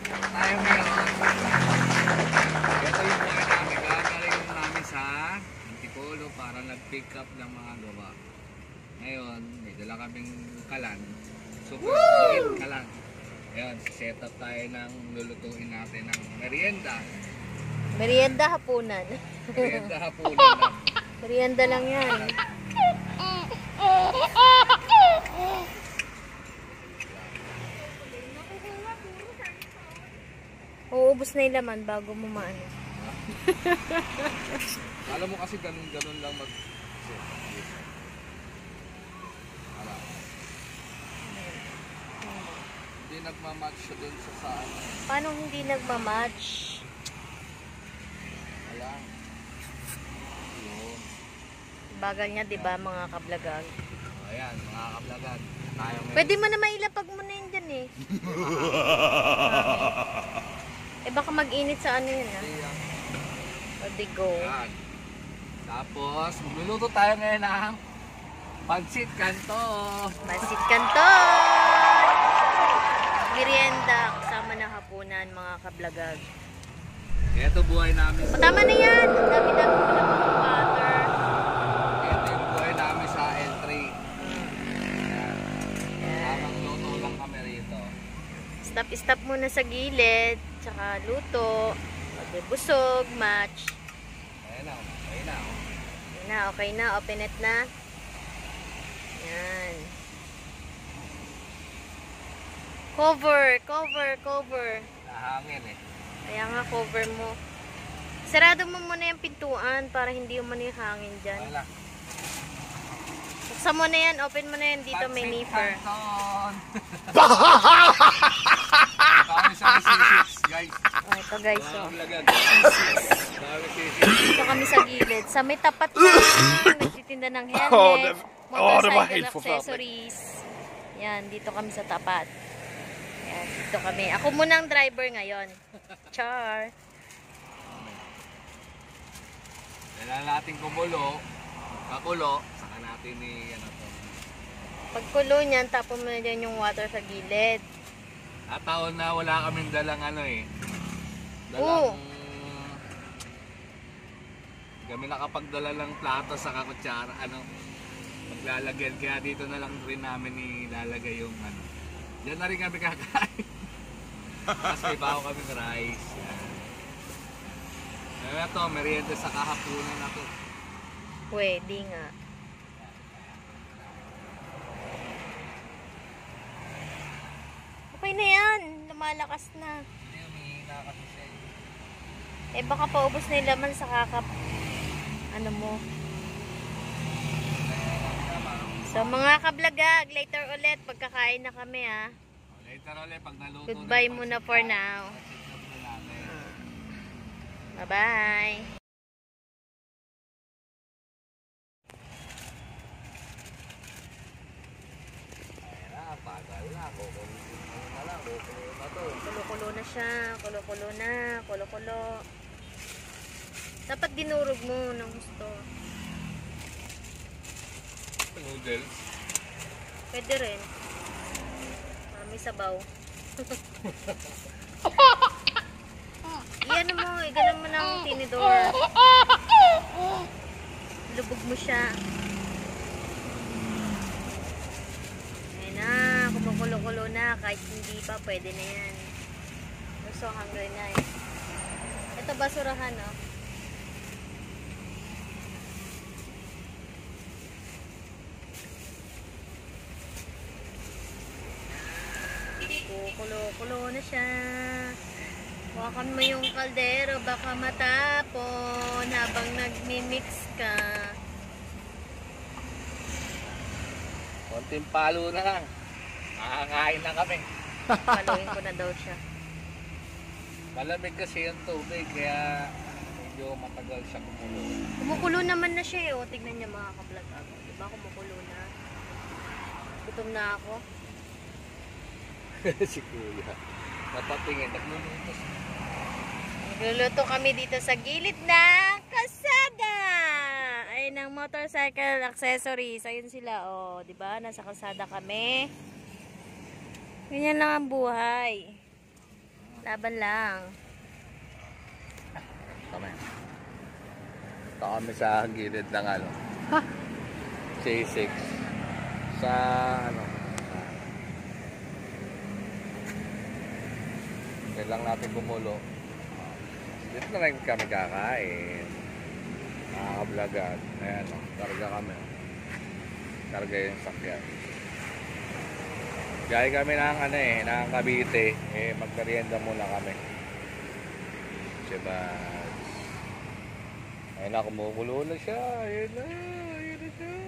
Tayo ngayon. Ito yung buhay namin. Gagaling namin sa Antipolo para nag-pick up ng mga gawa. Ngayon, may dala kaming kalan. Super liit kalan. Ngayon, set up tayo ng lulutuin natin ng merienda. Merienda hapunan. Merienda hapunan lang. Merienda lang yan. Uubos na yung laman bago mo maano. Alam mo kasi ganun lang mag... Hindi nagmamatch siya dun sa saan. Paano hindi nagmamatch? Wala. Yun. Bagal niya, di ba, mga kablagag? Ayan, mga kablagan. Tayo ngayon. Pwede mo na mailapag mo na yun dyan eh. Eh baka mag-init sa ano yun ah. O di go. Ayan. Tapos, magluluto tayo ngayon ng pansit canton. Pansit canton! Merienda kasama ng hapunan mga kablagag. Ito buhay namin. O tama na yan! Ang dami-dami mo lang mga water. Ito yung buhay namin sa L3. Ayan. Tamang luto lang kami rito. Stop muna sa gilid. Tsaka luto. Okay, busog, match. Ayan na, okay na. Okay na, open it na. Yan. Cover. Nahangin eh. Kaya nga cover mo. Sarado mo muna yung pintuan para hindi umano yung hangin dyan. Wala. Buksan mo na yan, open mo na yan. Dito may nipper. Canton! Kami sa C6 guys. Oh, ito guys, Mga oh. kablagan. Kami C6. Dito kami sa gilid. Sa may tapat lang, nagtitinda ng helmet, motorcycle accessories. Yan, dito kami sa tapat. Yan, dito kami. Ako muna ang driver ngayon. Char. Kailangan natin kumulo, kakulo, saka natin ano to. Pagkulo niyan, tapon mo na dyan yung water sa gilid. At taon na wala kaming dalang ano eh. Oo. Kami nakapagdala ng plato sa kutsara, maglalagyan. Kaya dito na lang rin namin ilalagay yung ano. Diyan na rin kami kakain. Tapos may baho kaming rice. Yan. Ito, merienda sa kahapunan na to. Pwede nga. Okay na yan. Lumalakas na. Hindi, umihina kasi siya. Eh baka paubos na yung laman sa kakap. Ano mo. So mga kablagag, later ulit pagkakain na kami ha. Later ulit pag naluto. Goodbye muna for now. Bye bye. Pagal na, kukulo na lang, kukulo na to. Kulo-kulo na siya. Kulo-kulo na. Kulo-kulo. Dapat dinurog mo ng gusto. Noodles. Pwede rin. May sabaw. Iyan mo, igalan mo ng tinidor. Lubog mo siya. Ayan na, kumukulo-kulo na. Kahit hindi pa, pwede na yan. I'm so hungry na eh. Ito basurahan, no? Kulo-kulo na siya. Hawakan mo yung kaldero, baka matapon habang nagmi-mix ka. Konting palo na lang. Makakain na kami. Paluin ko na daw siya. Malamig kasi yung tubig, kaya medyo matagal siya kumulo. Kumukulo naman na siya eh. O, tignan niya mga ka-vlog ako. Diba kumukulo na? Gutom na ako. Si Kuya. Napatingin, naglulutos. Nagluluto kami dito sa gilid na kalsada. Ay, ng motorcycle accessories. Ayun sila, oh. Diba? Nasa kalsada kami. Ganyan lang ang buhay. Laban lang. Kami. Ito kami sa gilid ng ano. C6. Sa ano. Kailang natin gumulo. Dito na rin kami kakain. Nakaka-vlogan. Ayan o. Karga kami. Karga yung sakyan. Gaya kami ng ano ng Cavite. Magmerienda muna kami. Diba? Ayun na, kumukulo na siya. Ayun na. Ayun na siya.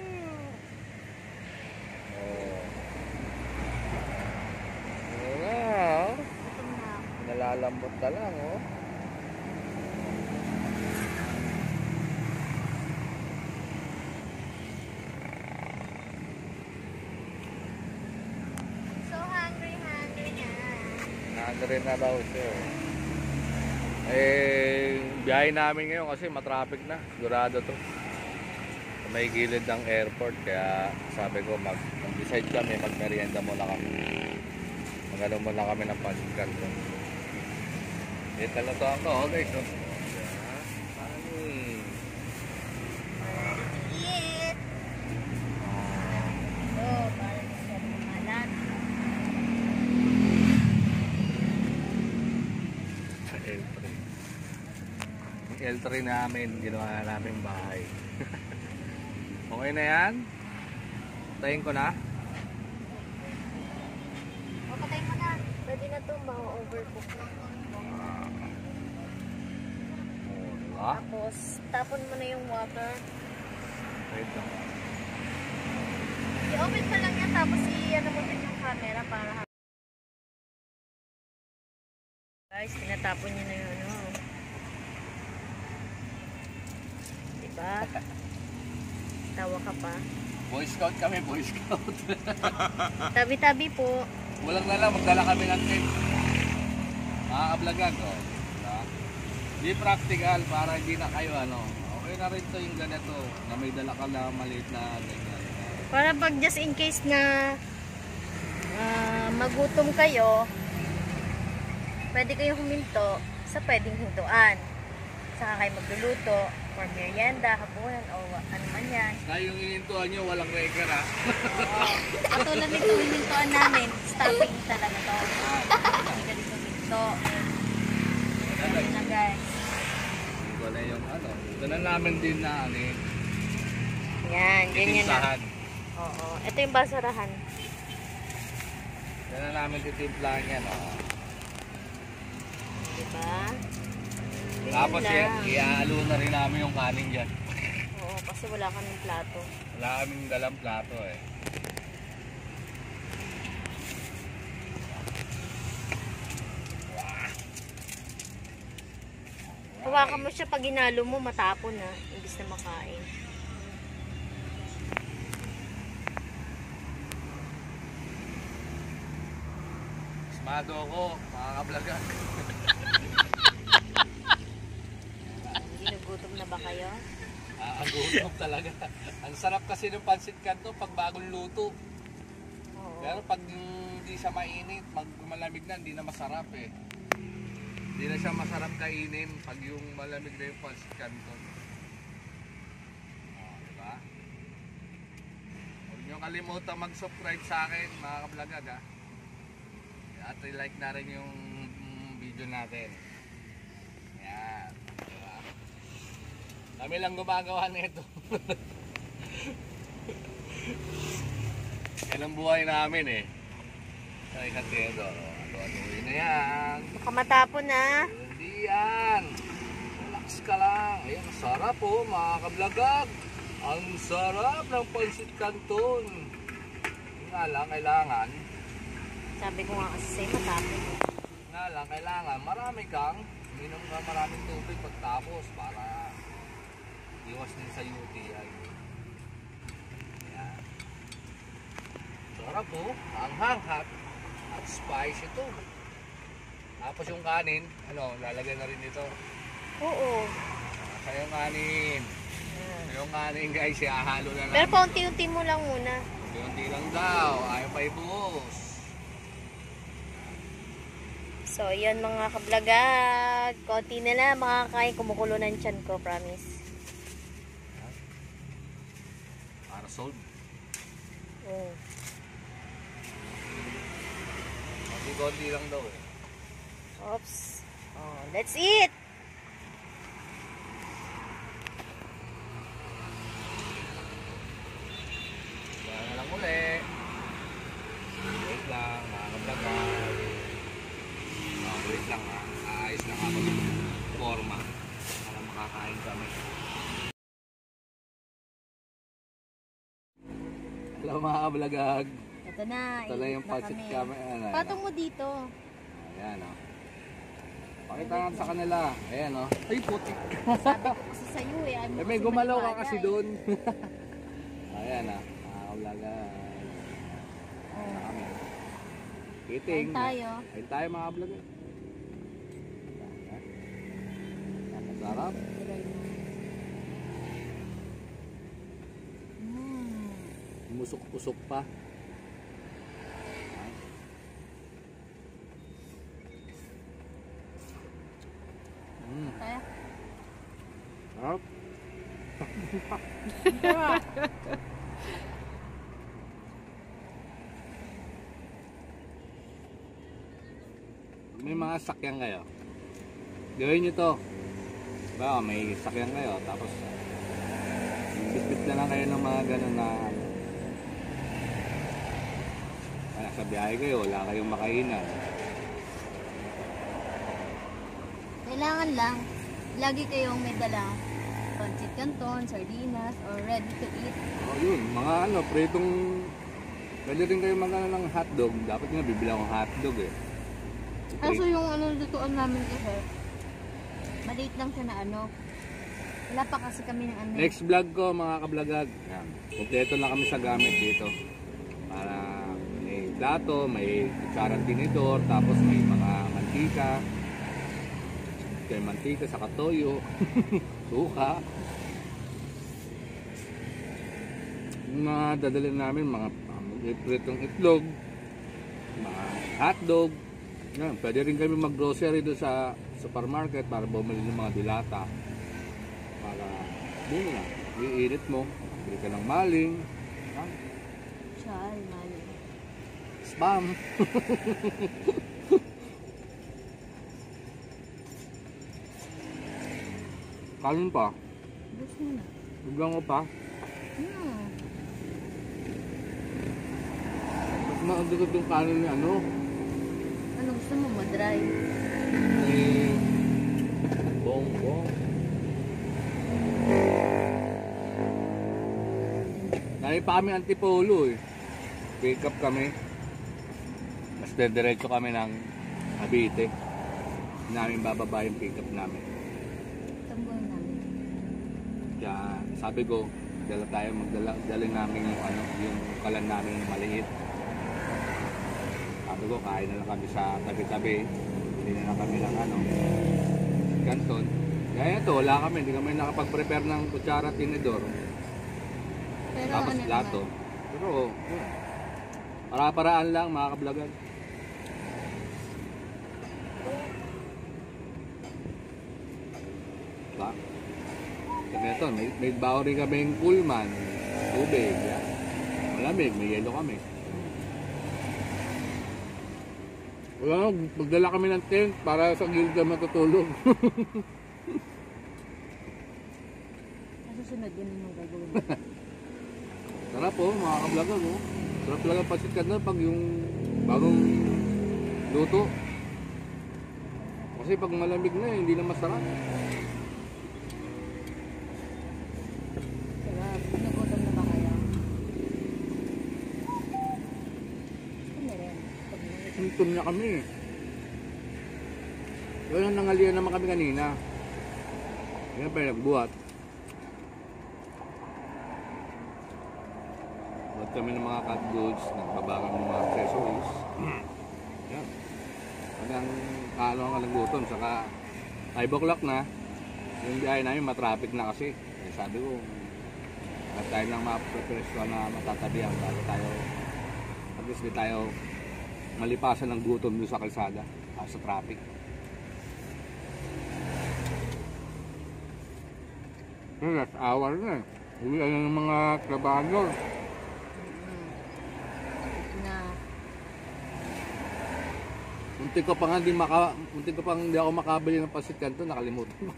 Oh. Ayun na. Nalalambot na lang, oh. So hungry na. Hungry na daw siya. Biyahe namin ngayon kasi matraffic na. Sigurado to. May gilid ng airport. Kaya sabi ko mag-decide kami. Magmerienda muna kami. Magano muna kami ng pansikan. Ito na to ako. Okay, so. Eat! Oh, parang masyado mamalat. L3 namin, ginawa namin bahay. Okay na yan? Tayin ko na? O, patayin mo na. Pwede na ito, ma-overcook na. Tapos, tapon mo na yung water. Wait lang. I-open mo lang yan, tapos i-ano mo din yung camera para guys, tinatapon niya na yung ano. Diba? Tawa ka pa. Boy Scout kami, Boy Scout. Tabi-tabi po. Walang na lang, magdala kami ng tent. Makakablagan ko. Di practical para hindi na kayo ano. Okay na rin to yung ganito. Na may dala ka na maliit na ganyan. Para pag just in case na magutom kayo, pwede kayo huminto sa pwedeng hintuan. Saka kayo magluluto for merienda, hapunan o ano man yan. Kaya yung hinintuan nyo, walang reker ha. Katulad nito hinintuan namin, stopping talaga to. Hindi ka dito hinto. Ayan na guys. Ito na yung ano. Ito na namin din na ano eh. Yan, ganyan na. Titimplahan. Oo, ito yung basurahan. Ito na namin titimplahan yan. Oh. Diba? Ganyan Tapos lang. ialo na rin namin yung kanin dyan. Oo, kasi wala kaming plato. Wala kaming dalang plato eh. Hawakan mo siya pag ginalo mo, matapon na. Imbis na makain. Smado ako, makakablagan. Ginugutom na ba kayo? Ang gutom talaga. Ang sarap kasi ng pansit kanto pag bagong luto. Oo. Pero pag hindi siya mainit, malamig na, hindi na masarap eh. Hindi na siya masarap kainin pag yung malamig na yung pansit canton. Diba? Huwag niyo kalimutan mag-subscribe sa akin mga kablagag ha. At i-like na rin yung video natin. Yan. Diba? Kami lang gumagawa nito. Yan ang buhay namin eh. Ay katero. Ano-anoin na yan. Baka matapon na. Hindi yan. Relax ka lang. Ayan, sarap po mga kablagag. Ang sarap ng pansit canton. Yung nga lang, kailangan. Sabi ko nga kasi sa'yo matapon. Nga lang, kailangan marami kang minom ka maraming tubig pagtapos para iwas din sa UTI. Ayan. Sarap po. Ang hanghat. At spice ito. Tapos yung kanin, lalagyan na rin ito. Oo. Sa yung kanin. Yung kanin guys, ihahalo na lang. Pero paunti-unti mo lang muna. Unti lang daw, ayaw pa ibuhos. So, yun mga kablagag. Konti na lang makakain. Kumukulo ng tiyan ko, promise. Para solve. Oh. Konti lang daw eh. Oops. Oh, let's eat! Kaya na lang uli. Wait lang, makakablagag. Wait lang ha. Aayos lang ako ng forma para makakain kami. Hello mga kablagag. Ito na. Ito lang yung eat na pancit kami. kami. Patong mo dito. Ayan o. Pakita nga sa kanila. Ayan o. Ay putik. Sabi ko kasi sa'yo eh. Ayaw mo May kasi gumalaw ka maniwala kasi eh. doon. Ayan o. Mga kablagag. Ayan na kami. Eating. Kain tayo. Kain tayo mga kablagag. Sarap. Musok-pusok pa. Kaya? Sarap. May mga sakyan kayo. Gawin nyo to. Baka may sakyan kayo. Tapos bit-bit na lang kayo ng mga ganun na nasa biyahe kayo, wala kayong makainan. Kailangan lang, lagi kayong may dala pancit canton, sardinas, or ready to eat. Yun, mga pritong, pwede rin kayo magana ng hotdog. Dapat nga bibili akong hotdog eh. Kaso yung lutuan namin kasi, maliit lang siya na wala pa kasi kami ng Next vlog ko mga kablagag. Yan. Kompleto na kami sa gamit dito. Para may plato, may kutsarang tinidor, tapos may mga mantika. May mantika sa katoyo, suka. Yung mga dadalhin namin, mga pritong itlog, mga hotdog. Yan. Pwede rin kami mag-grocery doon sa supermarket para bumili ng mga dilata. Para bumili na. Iinit mo, bili ka ng maling. Siyal, maling. Spam. Kanin pa. Gusto mo na. Biglang ko pa. Mas maagdagot yung kanin ni Ano gusto mo? Madry? Bongbong. Dahil pa kami Antipolo eh. Pick up kami. Mas diretso kami ng Cavite. Namin bababa yung pick up namin. Tambuhan namin. Kaya sabi ko, dala namin yung kalan namin na maliit. Sabi ko, kain na lang kami sa tabi-tabi. Hindi na lang kami ng canton. Kaya ito, wala kami. Hindi kami nakapag-prepare ng kutsara tinidor. Pero Tapos plato. Pero, yun. Para-paraan lang mga kablagan. Diba? Sabi ito, may baho rin kaming Pullman, tubig, yan. Malamig, may yelo kami. Wala, magdala kami ng tent para sa gilid na matutulog. Susunod yun yung gagawin. Sarap po, mga kablagan. Oh. Sarap talaga pancit canton pag yung bagong luto. Kasi pag malamig na, hindi na masarap. Sarap. Nagutom na ba kayo? Gusto mo rin. Sintom niya kami. Kaya nangalian naman kami kanina. Kaya pa nagbuhat. Buhat kami ng mga cut goods, nagbabagang ng mga accessories. Yan. Hanggang kaano ang kalangutom. Saka 5 o'clock na. Yung biyahe namin matraffic na kasi. Kaya sabi ko, at tayo nang maprepresyo na matatabihan bago tayo, at least di tayo malipasan ng gutom doon sa kalsada. sa traffic. Last hour na. Uwi na ng mga trabahador. Na. Munti ko pa hindi ako makabili ng pasit kanto, nakalimutan ko.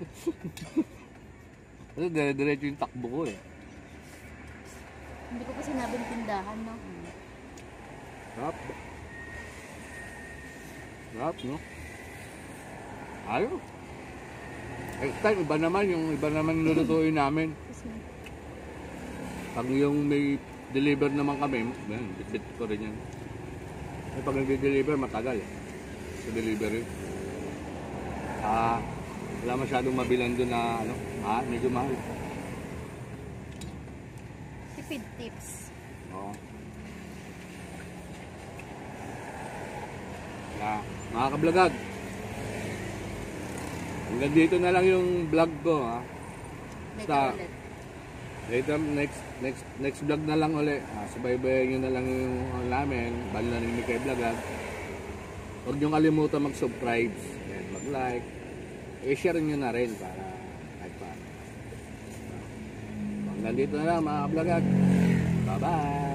Kasi dire-diretso yung takbo ko eh. Hindi ko pa sinabing tindahan, no? Sarap. Sarap, no? Ayaw. Next time, iba naman lulutuin namin. Pag yung may deliver naman kami, bit-bit ko rin yan. Eh, pag nag-deliver, matagal eh. Sa delivery. Wala masyadong mabilan doon na medyo mahal. Tipid tips. Oo. Mga kablagag, hanggang dito na lang yung vlog ko, ha. Basta, later, next vlog na lang ulit. Subaybayan nyo na lang yung namin, bali na rin kay Vlogag. Huwag nyo kalimutan mag-subscribe, mag-like, i-share nyo na rin para kahit paano. Hanggang dito na lang mga kablagag. Bye-bye!